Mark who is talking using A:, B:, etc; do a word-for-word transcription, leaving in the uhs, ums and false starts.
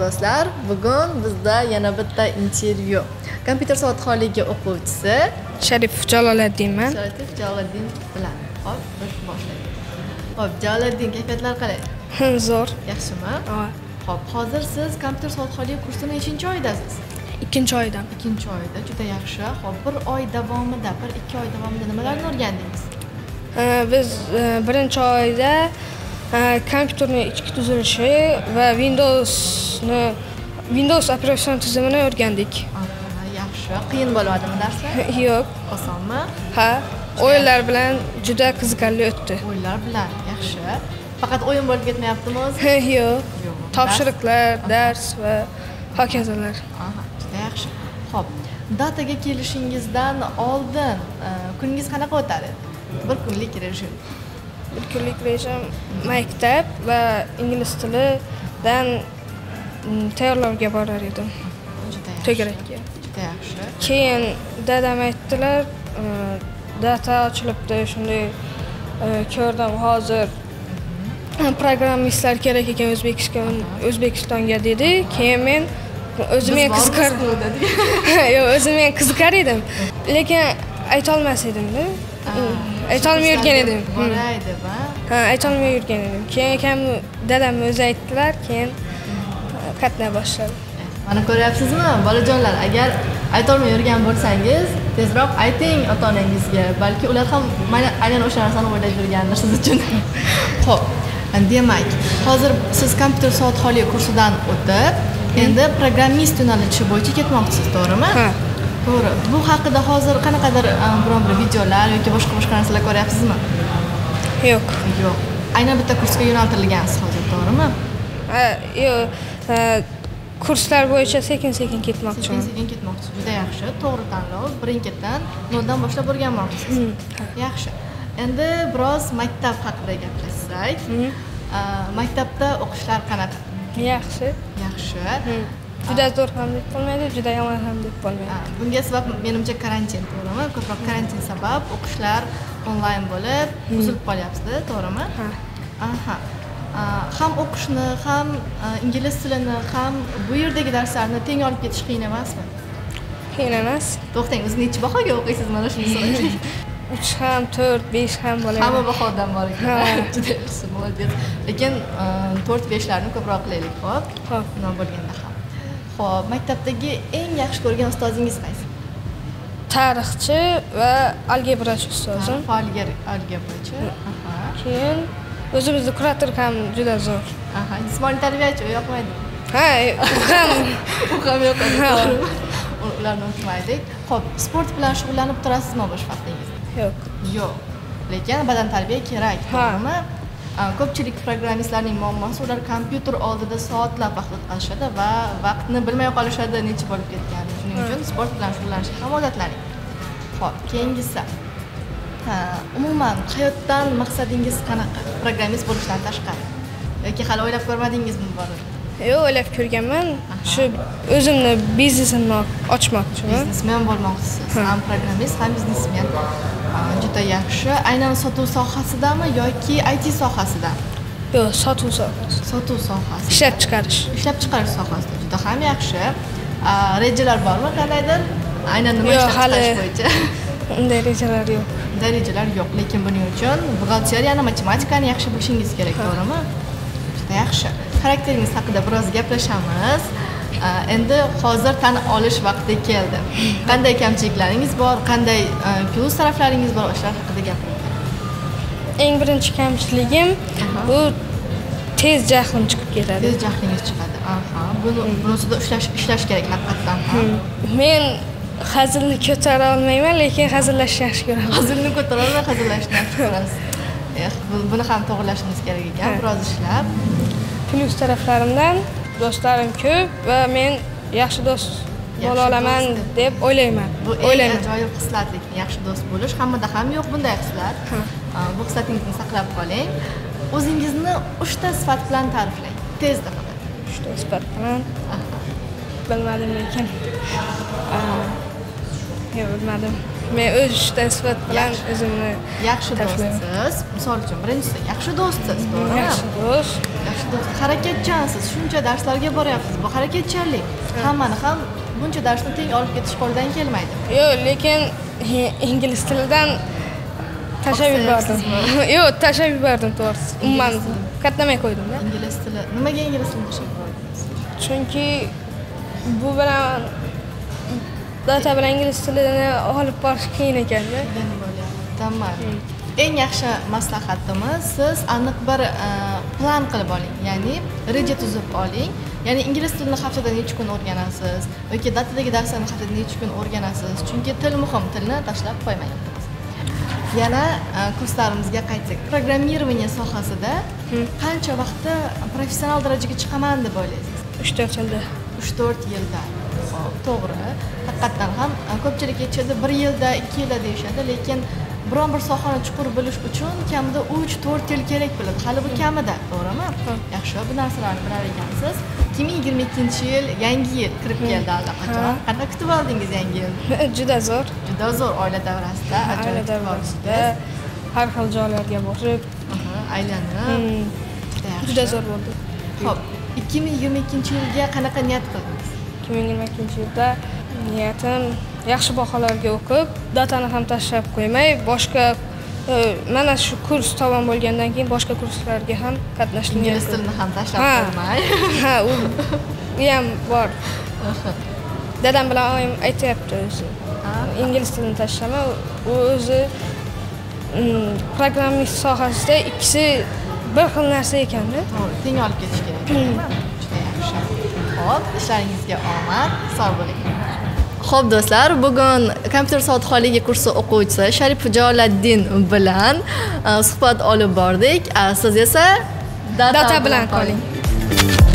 A: do'stlar, bugun bizda yana bitta intervyu. Kompyuter soatxonligi o'quvchisi
B: Sharif Jaloliddinman.
A: Sharif Jaloliddin bilan. Hop, biz boshlaymiz. Hop, Jaloliddin, kayfiyatlar qalay?
B: Zo'r.
A: Yaxshimi?
B: Ha.
A: Hop, hozir siz kompyuter soatxonligi kursini nechinchi oydasiz?
B: Ikkinchi oydan.
A: Ikkinchi oyda, juda yaxshi. Hop, bir oy davomida, bir ikki oy davomida nimalarni o'rgandingiz?
B: Biz birinchi oyda kompyuterning ichki tuzilishi va Windowsni Windows operatsion tizimini o'rgandik.
A: Yaxshi. Qiyin bo'lmadimi darslar?
B: Yo'q.
A: Osonmi?
B: Ha. O'yinlar bilan juda qiziqarli o'tdi.
A: O'yinlar bilan yaxshi. Faqat o'yin bo'lib ketmayaptimi o'zi?
B: Yo'q. Topshiriqlar, dars va hokazolar.
A: Aha, juda yaxshi. Xo'p, dataga kelishingizdan oldin kuningiz qanaqa o'tadi? Bir kunlik rejim.
B: Bir kunlik rejim maktab va ingliz tilidan tayyorlovga borar edim.
A: Juda yaxshi.
B: To'garakka.
A: Juda yaxshi.
B: Keyin dadam aytdilar, data ochilibdi, shunday ko'rdim hozir programmistlar kerak ekan O'zbekiston O'zbekistonga dedi. Keyin men o'zim ham qiziqar. Yo'q, o'zim ham qiziqar edim. Lekin ayta olmas edim-da. Ayta olmay yurgan edim.
A: Boraydi va
B: Ha, ayta olmay yurgan edim. Keyin akam dadam o'zi aytdilar, keyin qatnay boshladim.
A: Mana ko'ryapsizmi, bolajonlar, agar ayta olmay yurgan bo'lsangiz, tezroq ayting ota-onangizga, balki ular ham mana aynan o'sha narsani o'ylab yurgandir siz uchun. Xo'p, demak, hozir siz kompyuter soatxonligi kursidan o'tib, endi programmist yo'nalishi bo'yicha ketmoqchisiz, to'g'rimi?
B: Ha.
A: To'g'ri. Bu haqida hozir qanaqadir biron bir videolar yoki boshqa boshqa narsalar ko'ryapsizmi?
B: Yo'q.
A: Yo'q. Aynan bitta kursga yo'naltirilgansiz hozir, to'g'rimi?
B: Ha, yo'q. Kurslar bo'yicha sekin-sekin ketmoqchiman.
A: Sekin-sekin ketmoqchisiz. Juda yaxshi. To'g'ri tanlov. Birin-ketdan noldan boshlab o'rganmoqchisiz. Yaxshi. Endi biroz maktab haqida gaplashsak. Maktabda o'qishlar qanaqa?
B: Yaxshi.
A: Yaxshi.
B: Juda zo'r ham deb bo'lmaydi, juda yomon ham deb bo'lmaydi.
A: Bunga sabab menimcha karantin, to'g'rimi? Ko'proq karantin sabab o'qishlar onlayn bo'lib, uzilib qolyapti, to'g'rimi?
B: Ha.
A: Aha. Ham o'qishni, ham ingliz tilini, ham bu yerdagi darslarni teng olib ketish qiyin emasmi?
B: Qiyin emas.
A: To'xtang, o'zingiz nechi bahoga o'qiysiz, mana shuni so'raylik.
B: uch ham, to'rt, besh ham bo'ladi.
A: Hamma bahodan bor ekan. Juda yaxshi, молодец. Lekin to'rt besh larni ko'proq qilaylik, xo'p?
B: Xo'p.
A: Nima bo'lganda ham. Xo'p, maktabdagi eng yaxshi ko'rgan ustozingiz qaysi?
B: Tarixchi va algebrachi ustozim.
A: Faoliyat algebrachi. Aha.
B: Keyin o'zimizning kurator ham juda zo'r.
A: Aha, jismoniy tarbiyachi u yoqmaydi.
B: Ha, u ham
A: u ham yoqadi. Ularni unutmaylik. Xo'p, sport bilan shug'ullanib turasizmi bo'sh vaqtingizda?
B: Yo'q.
A: Yo'q. Lekin badan tarbiya kerak, to'g'rimi? Ko'pchilik programmistlarning muammosi ular kompyuter oldida soatlab vaqt o'tkazishadi va vaqtni bilmay qolishadi, necha bo'lib ketgani. Shuning uchun sport bilan shug'ullanishga ham odatlaning. Xo'p, keyingisi. Umuman hayotdan maqsadingiz qanaqa? Programmist bo'lishdan tashqari yoki hali o'ylab ko'rmadingizmi bor?
B: Yo'q, o'ylab ko'rganman. Shu o'zimni biznesimni ochmoqchiman.
A: Biznesmen bo'lmoqchisiz. Ham programmist, ham biznesmen. Juda yaxshi. Aynan sotuv sohasidami yoki I T sohasida?
B: Yo'q, sotuv sohasi.
A: Sotuv sohasi.
B: Ishlab chiqarish.
A: Ishlab chiqarish sohasida juda ham yaxshi. Rejalar bormi qandaydir? Aynan nima ishlab chiqarish bo'yicha?
B: Unday rejalar yo'q.
A: Unday rejalar yo'q, lekin buning uchun buxgalteriyani, matematikani yaxshi bilishingiz kerak, to'g'rimi? Juda yaxshi. Xarakteringiz haqida biroz gaplashamiz. Endi hozir tan olish vaqti keldi. Qanday kamchiliklaringiz bor, qanday plus taraflaringiz bor, o'shalar haqida gapiring.
B: Eng birinchi kamchiligim bu tez jahlim chiqib ketadi.
A: Tez jahlingiz chiqadi. Aha, buni bunisida ishlash ishlash kerak haqiqatan ham.
B: Men hazilni ko'tara olmayman, lekin hazillashni yaxshi ko'raman.
A: Hazilni ko'tara olmay, hazillashni yaxshi ko'rasiz. Eh, buni ham to'g'rilashimiz kerak ekan, biroz ishlab.
B: Plus taraflarimdan do'stlarim ko'p va men yaxshi do'st bo'la olaman deb o'ylayman.
A: Bu eng ajoyib xislat, lekin yaxshi do'st bo'lish hammada ham yo'q bunday xislat. Bu xislatingizni saqlab qoling. O'zingizni uchta sifat bilan ta'riflang. Tezda faqat.
B: Uchta sifat bilan. Bilmadim lekin. Yo'q, bilmadim. Men o'z ishdan sifat bilan o'zimni
A: yaxshi do'stsiz. Misol uchun, birinchisi yaxshi do'stsiz, to'g'rimi?
B: Yaxshi do'st.
A: Yaxshi do'st. Harakatchansiz. Shuncha darslarga boryapsiz. Bu harakatchanlik. Hammani ham buncha darsni teng olib ketish qo'ldan kelmaydi.
B: Yo'q, lekin ingliz tilidan tashlab yubordim. Yo'q, tashlab yubordim to'g'risi. Umuman qatnamay qo'ydim-da.
A: Ingliz tili. Nimaga ingliz tilini tashlab yubordingiz?
B: Chunki bu bilan data bilan ingliz tilini olib borish qiyin ekanda.
A: Tamam. Eng yaxshi maslahatimiz siz aniq bir plan qilib oling. Ya'ni reja tuzib oling. Ya'ni ingliz tilini haftada necha kun o'rganasiz yoki datadagi darslarni haftada necha kun o'rganasiz. Chunki til muhim, tilni tashlab qo'ymayapmiz. Yana kurslarimizga qaytsak, programmirование sohasida qancha vaqtda professional darajaga chiqaman deb o'ylaysiz?
B: uch to'rt yilda.
A: uch to'rt yilda. To'g'ri. Haqiqatan ham ko'pchilik aytishadi bir yilda, ikki yilda deyishadi, lekin biron bir sohani chuqur bilish uchun kamida uch to'rt yil kerak bo'ladi. Hali bu kamida, to'g'rimi? Yaxshi, bu narsalarni bilar ekansiz. ikki ming yigirma ikkinchi yil yangi yil kirib keldi allaqachon. Qanday kutib oldingiz yangi yilni?
B: Juda zo'r.
A: Juda zo'r oila davrasida,
B: oila davrasida har xil joylarga borib,
A: aylanib.
B: Juda zo'r bo'ldi.
A: Xo'p, ikki ming yigirma ikkinchi yilga qanaqa niyat qildingiz?
B: ikki ming yigirma ikkinchi yilda niyatim yaxshi baholarga o'qib, datani ham tashlab qo'ymay, boshqa mana shu kurs tamom bo'lgandan keyin boshqa kurslarga ham qatnashni
A: ingliz tilini ham tashlab qo'ymay.
B: Ha, u ham bor. Dadam bilan oyim aytayapti o'zi. Ingliz tilini tashlama, u o'zi programmist sohasida ikkisi bir xil narsa ekanda.
A: To'g'ri, teng olib ketish kerak. Juda yaxshi. Xo'p, ishlaringizga omad, sog' bo'ling. Xo'p do'stlar, bugun kompyuter soatxonligi kursi o'quvchisi Sharif Jaloliddin bilan suhbat olib bordik. Siz esa
B: data bilan qoling.